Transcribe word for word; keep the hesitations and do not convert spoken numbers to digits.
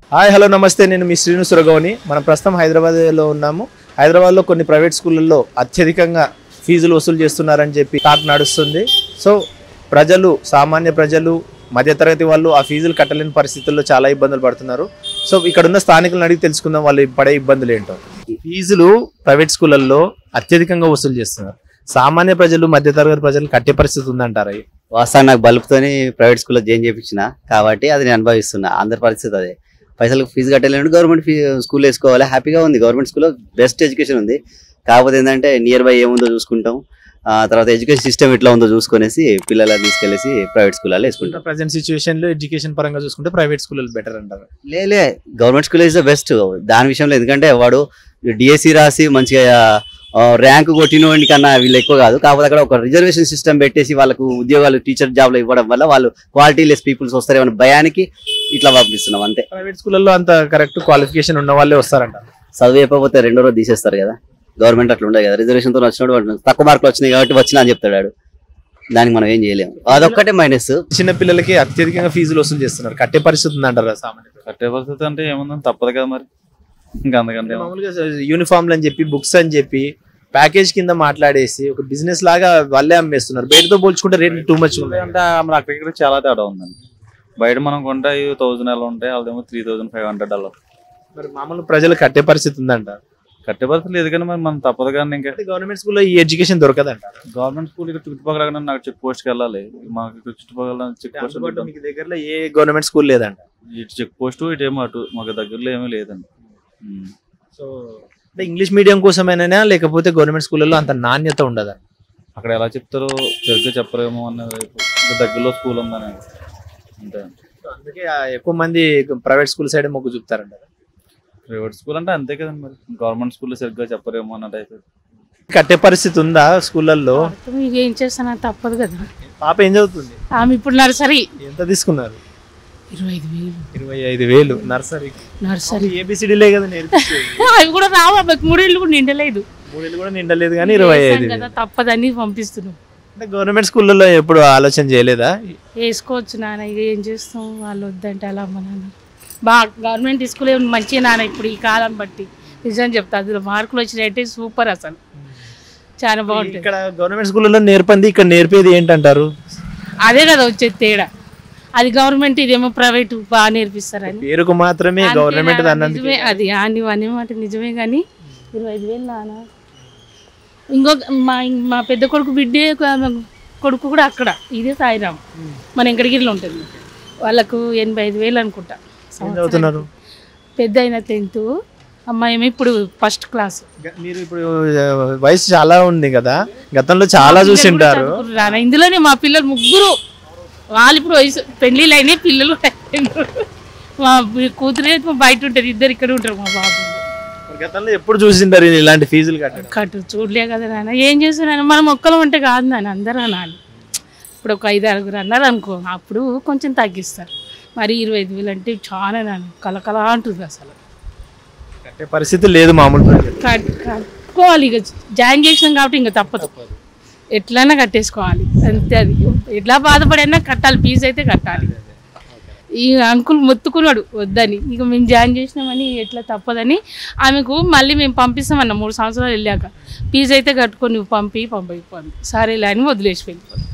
Hi hello నమస్తే, నేను మీ శ్రీను సురగౌని. మనం ప్రస్తుతం హైదరాబాద్లో ఉన్నాము. హైదరాబాద్లో కొన్ని ప్రైవేట్ స్కూళ్ళల్లో అత్యధికంగా ఫీజులు వసూలు చేస్తున్నారని చెప్పి టాక్ నడుస్తుంది. సో ప్రజలు, సామాన్య ప్రజలు, మధ్యతరగతి వాళ్ళు ఆ ఫీజులు కట్టలేని పరిస్థితుల్లో చాలా ఇబ్బందులు పడుతున్నారు. సో ఇక్కడ ఉన్న స్థానికులను అడిగి తెలుసుకుందాం వాళ్ళు పడే ఇబ్బందులు ఏంటో. ఫీజులు ప్రైవేట్ స్కూళ్ళల్లో అత్యధికంగా వసూలు చేస్తున్నారు. సామాన్య ప్రజలు, మధ్యతరగతి ప్రజలు కట్టే పరిస్థితి ఉందంటారా? వాస్తవానికి నాకు బల్బుతోని ప్రైవేట్ స్కూల్లో జాయిన్ చేయించిన కాబట్టి అది నేను అనుభవిస్తున్నా. అందరి పరిస్థితి అదే, పైసలకు ఫీజు కట్టలేను. గవర్నమెంట్ ఫీ స్కూల్ వేసుకోవాలి, హ్యాపీగా ఉంది. గవర్నమెంట్ స్కూల్లో బెస్ట్ ఎడ్యుకేషన్ ఉంది. కాకపోతే ఏంటంటే నియర్ బై ఏముందో చూసుకుంటాం, తర్వాత ఎడ్యుకేషన్ సిస్టమ్ ఎట్లా ఉందో చూసుకునేసి పిల్లలని తీసుకెళ్లేసి ప్రైవేట్ స్కూల్లో వేసుకుంటాం. ప్రజెంట్ సిచ్యువేషన్ లో ఎడ్యుకేషన్ పరంగా చూసుకుంటే ప్రైవేట్ స్కూల్ బెటర్ అంటారు? లేలే, government school is the best దాని విషయంలో. ఎందుకంటే వాడు డిఎస్సి రాసి మంచిగా ర్యాంక్ కొట్టిన వాడి కన్నా వీళ్ళు ఎక్కువ కాదు. కాకపోతే అక్కడ ఒక రిజర్వేషన్ సిస్టమ్ పెట్టేసి వాళ్ళకు ఉద్యోగాలు, టీచర్ జాబ్లు ఇవ్వడం వల్ల వాళ్ళు క్వాలిటీ లెస్ పీపుల్స్ వస్తారేమన్న భయానికి ఇట్లా పంపిస్తున్నాం అంతే. ప్రైవేట్ స్కూల్లో అంత కరెక్ట్ క్వాలిఫికేషన్ ఉన్న వాళ్ళే వస్తారంట. చదువు అయిపోతే రెండో రోజు తీసేస్తారు కదా. గవర్నమెంట్ అట్లా ఉండదు కదా. రిజర్వేషన్ తో వచ్చినప్పుడు తక్కువ మార్కులు వచ్చినాయి కాబట్టి వచ్చినా అని చెప్తాడు. దానికి మనం ఏం చేయలేము, అదొక్కటే మైనస్. చిన్న పిల్లలకి అత్యధికంగా ఫీజులు వసూలు చేస్తున్నారు. కట్టే పరిస్థితి ఉందంటారా? సామాన్య కట్టే పరిస్థితి అంటే ఏముందని తప్పదు కదా మరి. ఇంకా అందుకంటే మామూలుగా యూనిఫామ్లు అని చెప్పి, బుక్స్ అని చెప్పి ప్యాకేజ్ కింద మాట్లాడేసి ఒక బిజినెస్ లాగా వాళ్ళే అమ్మేస్తున్నారు. బయటతో పోల్చుకుంటే రేట్లు టూ మచ్ ఉంటాయి. అంటే మన అక్కడికి చాలా తేడా ఉందండి. బయట మనం కొంటే థౌసండ్ అలా ఉంటాయి, వాళ్ళేమో త్రీ థౌసండ్ ఫైవ్ హండ్రెడ్ అలా. మరి మామూలు ప్రజలు కట్టే పరిస్థితి ఉందంట? కట్టే పరిస్థితి లేదు కానీ మరి మనం తప్పదు కానీ. ఇంకా గవర్నమెంట్ స్కూల్లో ఈ ఎడ్యుకేషన్ దొరకదంట. గవర్నమెంట్ స్కూల్ ఇక్కడ చుట్టుపక్కల నాకు చెక్ పోస్ట్కి వెళ్ళాలి. మాకు చుట్టుపక్కల చెక్ పోస్ట్ మీకు దగ్గరలో ఏ గవర్నమెంట్ స్కూల్ లేదంట? ఇటు చెక్ పోస్ట్ ఇటు ఏమో అటు మాకు దగ్గరలో ఏమీ లేదండి. సో అంటే ఇంగ్లీష్ మీడియం కోసమేనా, లేకపోతే గవర్నమెంట్ స్కూళ్ళలో అంత నాణ్యత ఉండదా? అక్కడ ఎలా చెప్తారో సరిగ్గా చెప్పరేమో అన్నది. దగ్గరలో స్కూల్ ఉందని అంతే. అందుకే ఎక్కువ మంది ప్రైవేట్ స్కూల్ సైడ్ మొగ్గు చూపుతారంట. ప్రైవేట్ స్కూల్ అంటే అంతే కదండి మరి. గవర్నమెంట్ స్కూల్లో సరిగ్గా చెప్పరేమో అన్నట్టు అయితే. కట్టే పరిస్థితి ఉందా స్కూళ్ళల్లో? ఏం చేస్తానా, తప్పదు కదా. పాప ఏం చదువుతుంది? ఆమె ఇప్పుడు నర్సరీ. ఎంత తీసుకున్నారు? ఇరవై ఐదు వేలు. ఇరవై ఐదు వేలు నర్సరీకి? నర్సరీ ఏబిసిడీలే కదా నేర్పించేది. అవి కూడా రావు, మూడేళ్ళు కూడా నిండలేదు. మూడేళ్ళు కూడా నిండలేదు కానీ ఇరవై ఐదు కదా, తప్పదని పంపిస్తున్నాం. అంటే గవర్నమెంట్ స్కూళ్ళలో ఎప్పుడు ఆలోచన చేయలేదా? వేసుకోవచ్చు నాన్న, ఇక ఏం చేస్తాం, వాళ్ళు వద్దంటే అలా. అమ్మ నాన్న బాగా గవర్నమెంట్ స్కూల్ మంచిగా నాన్న, ఇప్పుడు ఈ కాలం బట్టి నిజం చెప్తా. అందులో మార్కులు వచ్చినాయంటే సూపర్, అసలు చాలా బాగుంటుంది. ఇక్కడ గవర్నమెంట్ స్కూళ్ళలో నేర్పంది, ఇక్కడ నేర్పేది ఏంటంటారు? అదే కదా వచ్చేది తేడా. అది గవర్నమెంట్, ఇదేమో ప్రైవేట్. బాగా నేర్పిస్తారని పేరుకు మాత్రమే గవర్నమెంట్. నిజమే అది, అని అనే మాట నిజమే. కానీ ఇరవై ఐదు వేలు నాన్న. ఇంకొక మా మా పెద్ద కొడుకు బిడ్డే కొడుకు కూడా అక్కడ, ఇదే సాయిరామ్ మన వెంకటగిరిలో ఉంటుంది. వాళ్ళకు ఎనభై ఐదు వేలు అనుకుంటా. చదువుతున్నారు. పెద్ద అయిన టెన్త్, అమ్మాయి ఏమో ఇప్పుడు ఫస్ట్ క్లాస్. మీరు ఇప్పుడు వయసు చాలా ఉంది కదా, గతంలో చాలా చూసి ఉంటారు. ఇందులోనే మా పిల్లలు ముగ్గురు, వాళ్ళు ఇప్పుడు వయసు పెళ్ళిళ్ళు అయినాయి, పిల్లలు మా కూతురే బయట ఉంటారు, ఇద్దరు ఇక్కడ ఉంటారు. మా బాబు గతంలో ఎప్పుడు చూసింటారు ఇలాంటి ఫీజులు కట్టడం? కట్టు చూడలే కదా నాన్న. ఏం చేస్తున్నా, మనం ఒక్కలం ఉంటే కాదు నాన్న, అందరూ అనాలి. ఇప్పుడు ఒక ఐదు ఆరుగురు అన్నారు అనుకో, అప్పుడు కొంచెం తగ్గిస్తారు. మరి ఇరవై ఐదు వేలు అంటే చాలా నాన్న, కలకలా అంటుంది. అసలు కట్టే పరిస్థితి లేదు మామూలు. కట్టుకోవాలి, ఇక జాయిన్ చేసినాం కాబట్టి ఇంకా తప్పదు, ఎట్లైనా కట్టేసుకోవాలి అంతే. అది ఎట్లా బాధపడైనా కట్టాలి, ఫీజు అయితే కట్టాలి. ఈ అంకుల్ మొత్తుకున్నాడు వద్దని, ఇక మేము జాయిన్ చేసినామని ఎట్లా తప్పదని ఆమెకు మళ్ళీ మేము పంపిస్తామన్నా మూడు సంవత్సరాలు వెళ్ళాక. ఫీజు అయితే కట్టుకొని నువ్వు పంపి పంపి పంపి సరేలే అని వదిలేసి వెళ్ళిపోతాం.